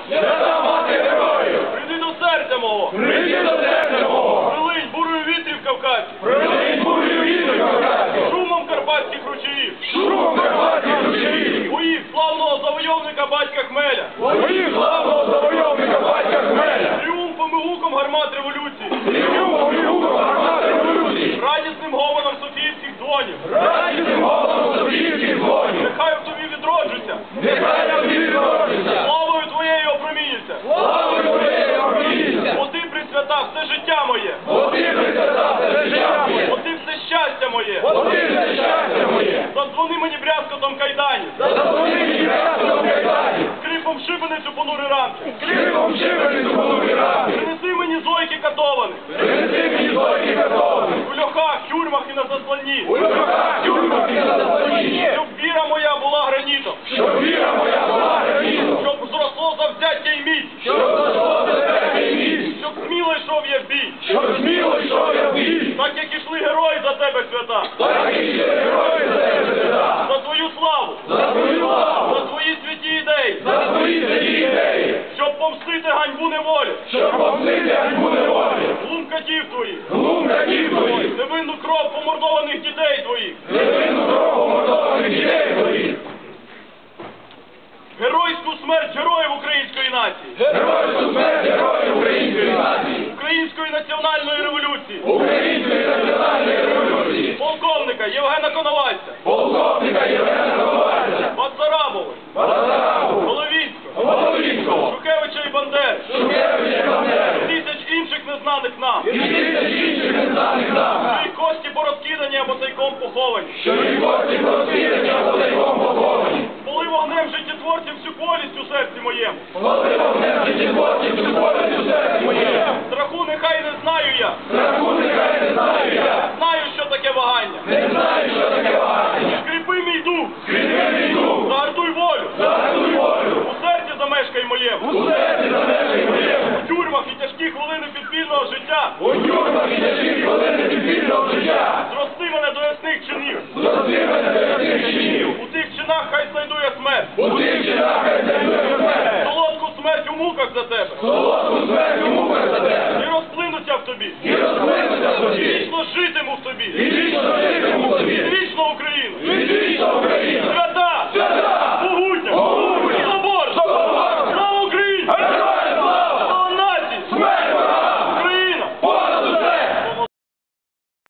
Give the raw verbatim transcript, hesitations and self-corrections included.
Свята мати героїв! Прийди до серця мого! Прийди до серця мого! Прилинь бурою вітрів кавказьких! Прилинь бурою вітрів кавказьких! Шумом карпатських ручаїв! Шумом карпатських ручаїв! Боїв славного завойовника батька Хмеля! Боїв славного завойовника батька Хмеля! Тріумфом і гуком гармат революції! Тріумфом і гуком гармат революції! Радісним гомоном софіївських дзвонів! Радісним голосом софіївських дзвонів! Нехай в тобі відроджуся! Нехай я тобі відроджуся! Славою твоєю опромінюся! Славою твоєю опромінюся! Бо ти, Пресвята, все життя моє! Бо ти, Пресвята, все життя моє! Бо ти все щастя моє! Бо ти все щастя моє! Задзвони мені брязкотом кайданів! Задзвони мені брязкотом кайданів! Скрипом шибеницю понури рамки! Скрипом шибеницю понури рамки! Принеси мені зойки катованих! Принеси мені зойки катованих! У льохах, тюрмах і на засланні! У льохах, тюрмах і на засланні! Щоб віра моя була гранітом! Щоб віра моя була гранітом! Щоб зросло завзяття й міць! Щоб зросло завзяття й міць! Щоб сміло йшов я в бій! Щоб сміло йшов я в бій! Так як ішли герої за тебе, свята! Так як ішли герої за тебе, свята! За твою славу! За твою славу! За твої святі ідеї! За твої святі ідеї! Щоб помстити ганьбу неволі! Щоб помстити ганьбу неволі! Глум катів твоїх! Глум катів твоїх! Невинну кров помордованих дітей твоїх! Невинну кров помордованих дітей твоїх! Геройську смерть героїв української нації! Геройську смерть героїв української нації! Української національної революції! Української національної революції! Полковника Євгена Коновальця! Полковника Євгена Коновальця! Бацарабової! Бацарабу! Головінського! Головінського! Шухевича і Бандери! Шухевича і Бандери! Тисяч інших незнаних нам! І тисяч інших незнаних нам! Чиї кості порозкидані або тайком поховані! Що і кості порозкидані або тайком поховані! Коли вогнем життєтворців всю колість у серці моєму! Коли вогнем життєтворців всю колість у серці моєму! Страху нехай не знаю я! Страху нехай не знаю я! Знаю, що таке вагання! Не знаю, що таке вагання! Скріпи мій дух! Скріпи мій дух! Загартуй волю! Загартуй волю! У серці замешкай моєму! У серці замешкай моєму! У тюрмах і тяжкі хвилини підпільного життя! У тюрмах і тяжкі хвилини підпільного життя! Зрости мене до ясних чинів! Зрости мене до ясних чинів! У тих чинах хай знайду я смерть! У тих чинах хай знайду я смерть! Солодку смерть у муках за тебе! Солодку смерть у муках за тебе! І розплинуся в тобі! І розплинуся в тобі! Вічно житиму в тобі! І вічно